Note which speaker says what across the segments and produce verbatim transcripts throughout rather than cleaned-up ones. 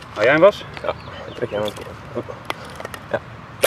Speaker 1: Hou jij hem was?
Speaker 2: Ja, dan trek jij hem een keer. Ja.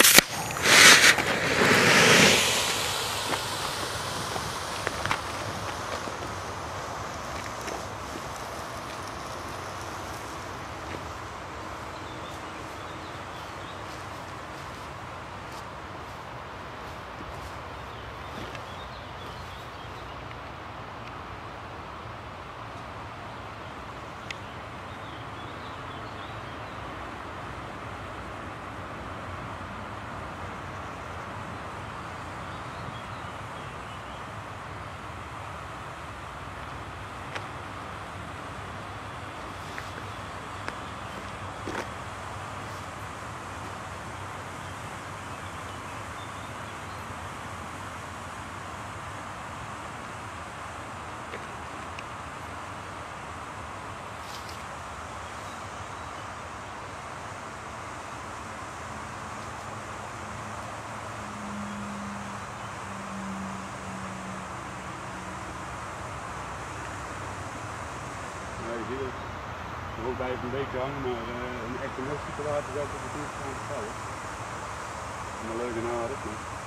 Speaker 1: Je ziet het. Ook bij een beetje hangen, maar uh, een echte mosterdwater zou ik op het niet gaan vallen. Een leuke naad, maar...